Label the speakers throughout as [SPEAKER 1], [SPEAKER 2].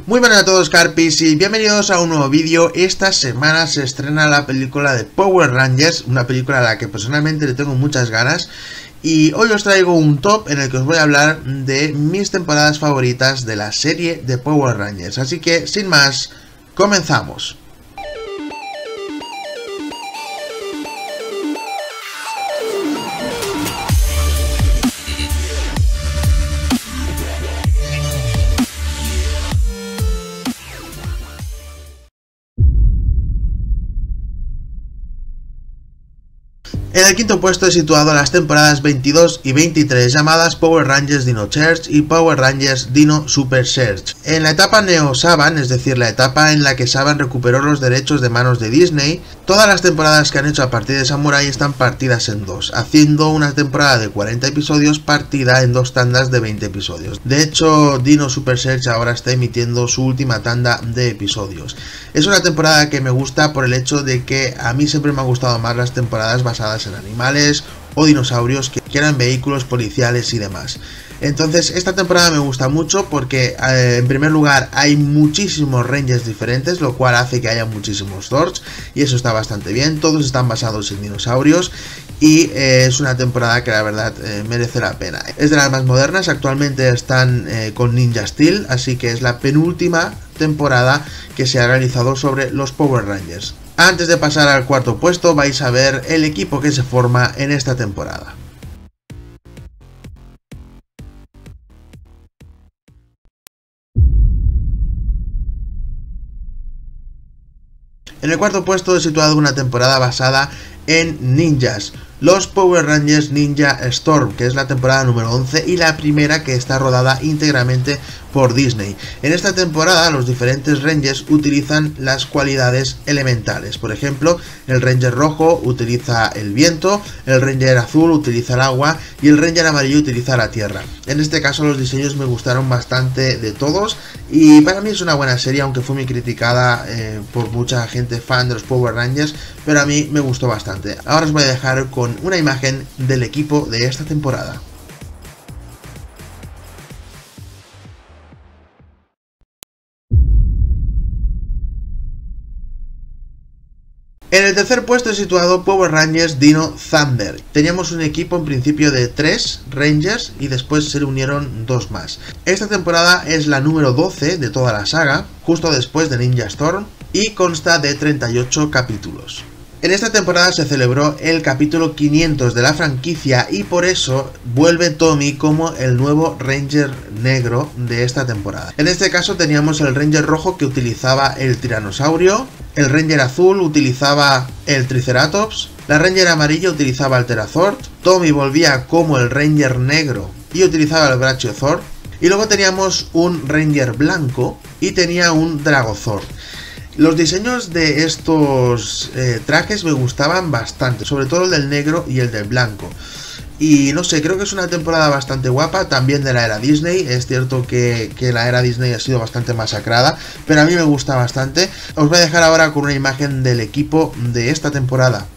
[SPEAKER 1] Muy buenas a todos, Carpis, y bienvenidos a un nuevo vídeo. Esta semana se estrena la película de Power Rangers, una película a la que personalmente le tengo muchas ganas. Y hoy os traigo un top en el que os voy a hablar de mis temporadas favoritas de la serie de Power Rangers. Así que, sin más, comenzamos. En el quinto puesto he situado las temporadas 22 y 23 llamadas Power Rangers Dino Charge y Power Rangers Dino Super Charge. En la etapa Neo Saban, es decir, la etapa en la que Saban recuperó los derechos de manos de Disney, todas las temporadas que han hecho a partir de Samurai están partidas en dos, haciendo una temporada de 40 episodios partida en dos tandas de 20 episodios. De hecho, Dino Super Charge ahora está emitiendo su última tanda de episodios. Es una temporada que me gusta por el hecho de que a mí siempre me han gustado más las temporadas basadas en animales o dinosaurios que eran vehículos policiales y demás. Entonces esta temporada me gusta mucho porque en primer lugar hay muchísimos Rangers diferentes, lo cual hace que haya muchísimos Zords y eso está bastante bien. Todos están basados en dinosaurios y es una temporada que la verdad merece la pena. Es de las más modernas, actualmente están con Ninja Steel, así que es la penúltima temporada que se ha realizado sobre los Power Rangers. Antes de pasar al cuarto puesto vais a ver el equipo que se forma en esta temporada. En el cuarto puesto he situado una temporada basada en ninjas, los Power Rangers Ninja Storm, que es la temporada número 11 y la primera que está rodada íntegramente por Disney. En esta temporada los diferentes Rangers utilizan las cualidades elementales. Por ejemplo, el Ranger rojo utiliza el viento, el Ranger azul utiliza el agua y el Ranger amarillo utiliza la tierra. En este caso los diseños me gustaron bastante de todos y para mí es una buena serie, aunque fue muy criticada por mucha gente fan de los Power Rangers, pero a mí me gustó bastante. Ahora os voy a dejar con una imagen del equipo de esta temporada. En el tercer puesto he situado Power Rangers Dino Thunder. Teníamos un equipo en principio de 3 Rangers y después se le unieron 2 más. Esta temporada es la número 12 de toda la saga, justo después de Ninja Storm, y consta de 38 capítulos. En esta temporada se celebró el capítulo 500 de la franquicia y por eso vuelve Tommy como el nuevo Ranger negro de esta temporada. En este caso teníamos el Ranger rojo que utilizaba el tiranosaurio, el Ranger azul utilizaba el Triceratops, la Ranger amarilla utilizaba el Terazord, Tommy volvía como el Ranger negro y utilizaba el Brachiosaurus, y luego teníamos un Ranger blanco y tenía un Dragozord. Los diseños de estos trajes me gustaban bastante, sobre todo el del negro y el del blanco. Y no sé, creo que es una temporada bastante guapa, también de la era Disney. Es cierto que la era Disney ha sido bastante masacrada, pero a mí me gusta bastante. Os voy a dejar ahora con una imagen del equipo de esta temporada.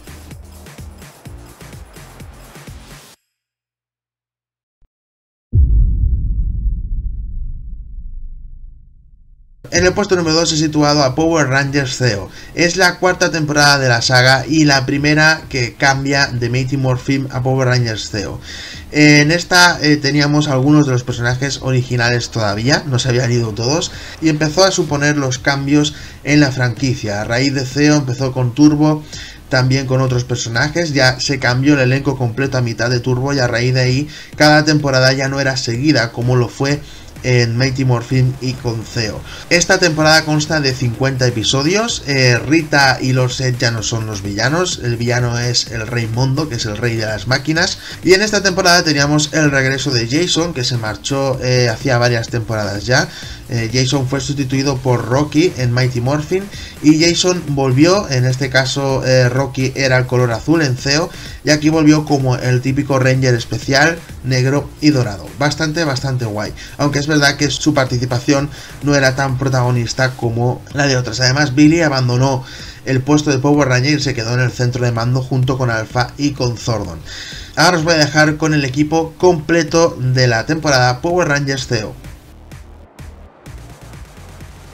[SPEAKER 1] En el puesto número 2 he situado a Power Rangers Zeo. Es la cuarta temporada de la saga y la primera que cambia de Mighty Morphin a Power Rangers Zeo. En esta teníamos algunos de los personajes originales todavía, no se habían ido todos, y empezó a suponer los cambios en la franquicia. A raíz de Zeo empezó con Turbo, también con otros personajes, ya se cambió el elenco completo a mitad de Turbo y a raíz de ahí cada temporada ya no era seguida como lo fue en Mighty Morphin y con Zeo. Esta temporada consta de 50 episodios. Rita y los Zed ya no son los villanos, el villano es el Rey Mondo, que es el rey de las máquinas, y en esta temporada teníamos el regreso de Jason, que se marchó hacía varias temporadas ya. Jason fue sustituido por Rocky en Mighty Morphin y Jason volvió, en este caso Rocky era el color azul en Zeo y aquí volvió como el típico Ranger especial, negro y dorado. Bastante guay, aunque es verdad que su participación no era tan protagonista como la de otras. Además, Billy abandonó el puesto de Power Ranger y se quedó en el centro de mando junto con Alpha y con Zordon. Ahora os voy a dejar con el equipo completo de la temporada Power Rangers Zeo.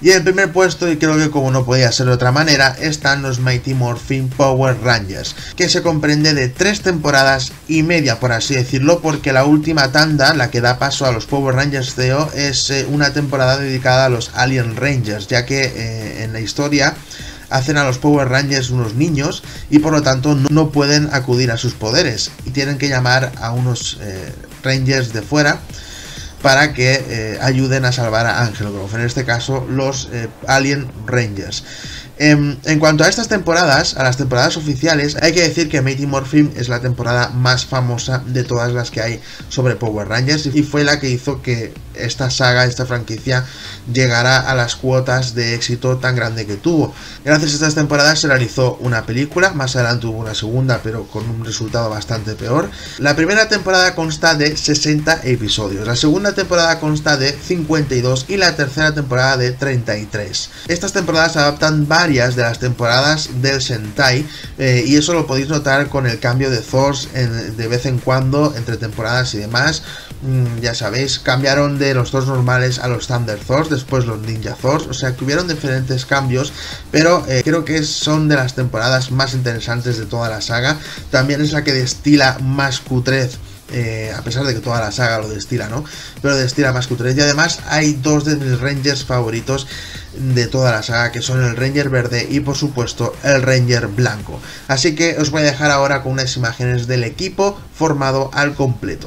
[SPEAKER 1] Y en el primer puesto, y creo que como no podía ser de otra manera, están los Mighty Morphin Power Rangers, que se comprende de 3 temporadas y media, por así decirlo, porque la última tanda, la que da paso a los Power Rangers Zeo, es una temporada dedicada a los Alien Rangers, ya que en la historia hacen a los Power Rangers unos niños y por lo tanto no pueden acudir a sus poderes y tienen que llamar a unos Rangers de fuera para que ayuden a salvar a Angel Grove, en este caso los Alien Rangers. En cuanto a estas temporadas, a las temporadas oficiales, hay que decir que Mighty Morphin es la temporada más famosa de todas las que hay sobre Power Rangers y fue la que hizo que esta saga, esta franquicia, llegara a las cuotas de éxito tan grande que tuvo. Gracias a estas temporadas se realizó una película, más adelante hubo una segunda, pero con un resultado bastante peor. La primera temporada consta de 60 episodios, la segunda temporada consta de 52 y la tercera temporada de 33. Estas temporadas adaptan varias de las temporadas del Sentai y eso lo podéis notar con el cambio de Thors de vez en cuando entre temporadas y demás. Ya sabéis, cambiaron de los Thors normales a los Thunder Thors, después los Ninja Thors, o sea que hubieron diferentes cambios, pero creo que son de las temporadas más interesantes de toda la saga. También es la que destila más cutrez, a pesar de que toda la saga lo destila, ¿no? Pero destila más cutrez. Y además hay 2 de mis Rangers favoritos de toda la saga, que son el Ranger verde y por supuesto el Ranger blanco. Así que os voy a dejar ahora con unas imágenes del equipo formado al completo.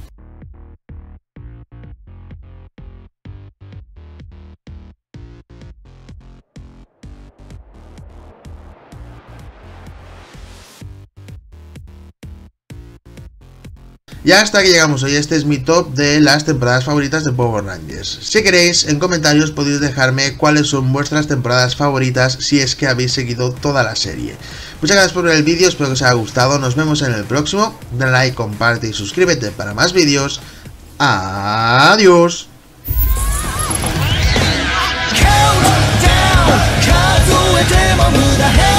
[SPEAKER 1] Y hasta aquí llegamos hoy, este es mi top de las temporadas favoritas de Power Rangers. Si queréis, en comentarios podéis dejarme cuáles son vuestras temporadas favoritas si es que habéis seguido toda la serie. Muchas gracias por ver el vídeo, espero que os haya gustado, nos vemos en el próximo, dale like, comparte y suscríbete para más vídeos. Adiós.
[SPEAKER 2] Countdown,